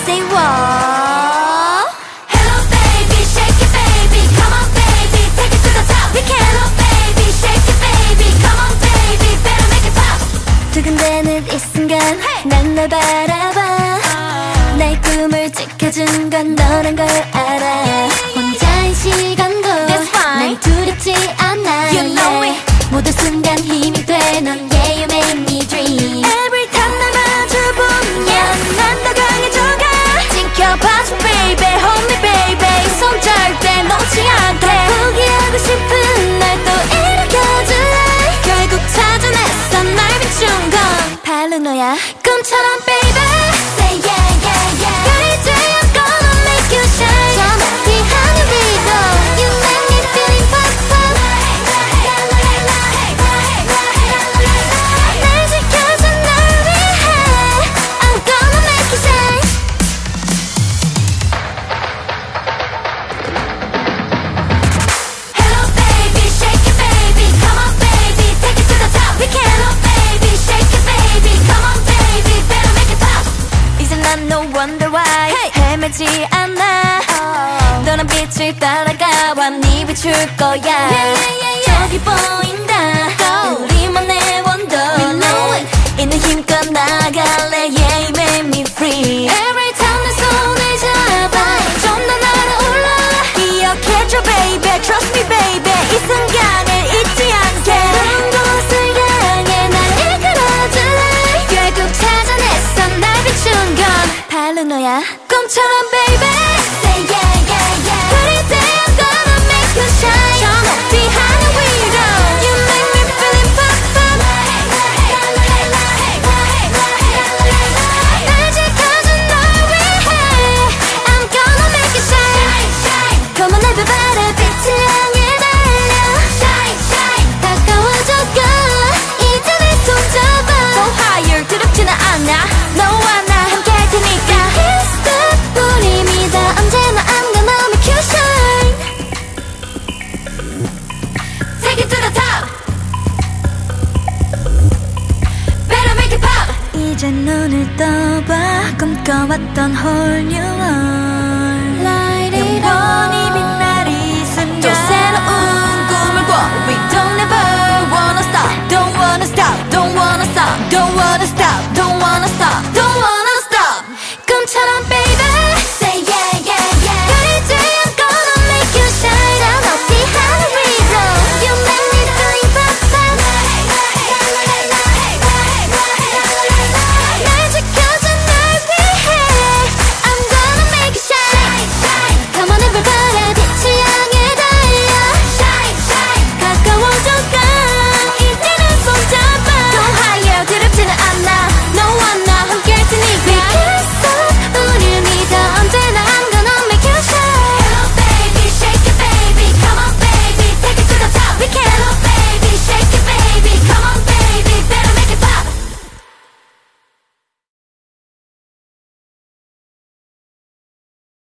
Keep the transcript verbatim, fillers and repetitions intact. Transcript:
say what? Hello baby, shake it baby, come on baby, take it to the top. We can. Hello baby, shake it baby, come on baby, better make it pop. 두근대는 이 순간 난 널 바라봐. 나의 꿈을 지켜준 건 너란 걸 알아. 혼자인 시간도 난 두렵지 않아. You know it. 모든 순간 힘이 돼 넌. Yeah, you make me dream. Every time 날 마주보면 난 더 강해져가. 지켜봐줘 baby, hold me baby. 손 절대 놓지 않게. 포기하고 싶은 날 또 일으켜줄래. 결국 찾아냈어 날 비춘 건 바로 너야. 꿈처럼 baby. Say yeah yeah yeah. 별이 되어 gonna make you shine. 저 높이 하늘 위로 you make me feeling pop pop. 날 지켜줘 널 위해 I'm gonna make you shine. Hello baby, shake it baby, come on baby, take it to the top. We can. Hello baby, shake it baby, come on baby, better make it pop. 이제 난 no wonder why 헤매지 않아. 너란 빛을 따라가 완히 비출 거야. 저기 보인다 우리만의 원더. 있는 힘껏 나갈래. Yeah, you make me free. Every time 내 손을 잡아 좀 더 날아올라. 기억해줘 baby, trust me baby. 이 순간을 잊지 않게. 먼 곳을 향해 날 이끌어줄래. 결국 찾아냈어 날 비춘 건 바로 너야. 꿈처럼 baby. Say yeah yeah yeah. 별이 되어 gonna make you shine. 저 높이 하늘 위로 you make me feeling pop pop. 날 지켜줘 널 위해 I'm gonna make you shine. Come on everybody, 빛을 향해 달려. Shine shine. 다가와줘 girl, 이제 내 손 잡아. Go higher, 두렵지는 않아. 너와 나 함께 할 테니까. It's the 우리 믿어 언제나 I'm gonna make you shine. Take it to the top. Better make it pop. 이제 눈을 떠봐 꿈꿔왔던 whole new world.